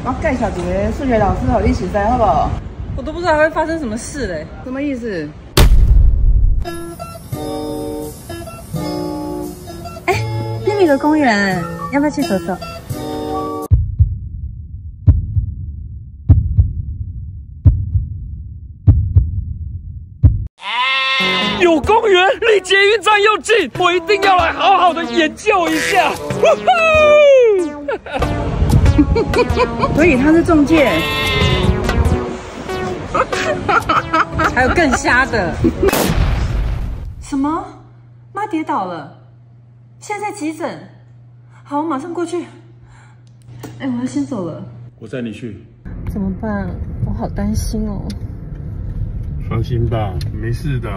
我介绍一个数学老师给你熟悉，好不好？ 我都不知道还会发生什么事嘞。 什么意思？ 哎，那边有个公园，要不要去走走？ 有公园，离捷运站又近，我一定要来好好的研究一下。 所以他是中介。 还有更瞎的。什么？妈跌倒了，现在在急诊。好，我马上过去。哎，我要先走了。 我载你去。 怎么办？我好担心哦。 放心吧，没事的。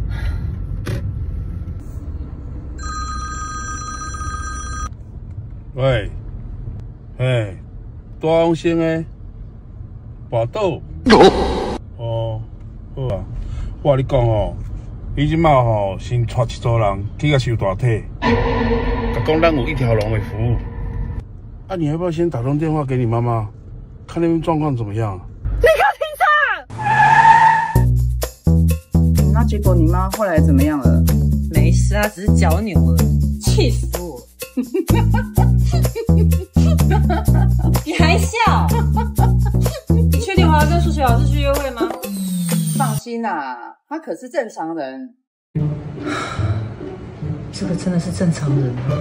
喂，哎，大王先诶，跋倒。哦，好啊。我跟你讲吼，你即马吼先带一组人去甲收大体，甲讲咱有一条龙的服务。啊，你要不要先打通电话给你妈妈，看那边状况怎么样？ 立刻停车！ 那结果你妈后来怎么样了？ 没事啊，只是脚扭了，气死我！你还笑？你确定我要跟数学老师去约会吗？ 放心啦，他可是正常人。 这个真的是正常人吗？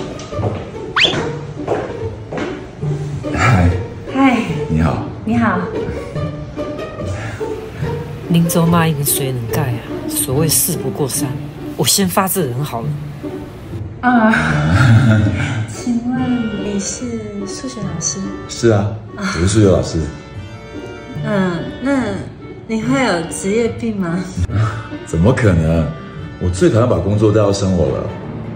嗨， 嗨， 你好。 你好。林州骂一瓶水能盖啊！所谓事不过三，我先发制人好了。啊，请问你是数学老师？ 是啊，我是数学老师。 那你会有职业病吗？ 怎么可能？我最讨厌把工作带到生活了。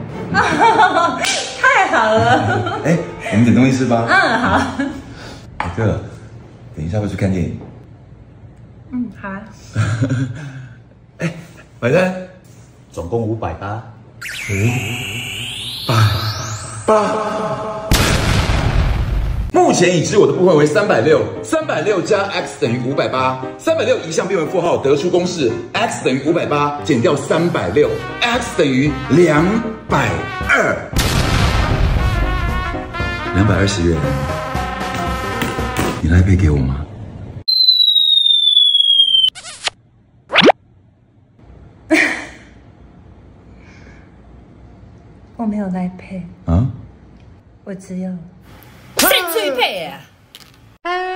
太好了！ 哎，我们点东西吃吧。 好。 哎，对了，等一下要去看电影。 好啊。 哎，买单。 总共580。 8。目前已知我的部分为360，360加 x 等于580，360移项变为负号，得出公式 x 等于580减掉360，x 等于220。220元，你来配给我吗？ 我没有来配啊？ 我只有谁最配啊？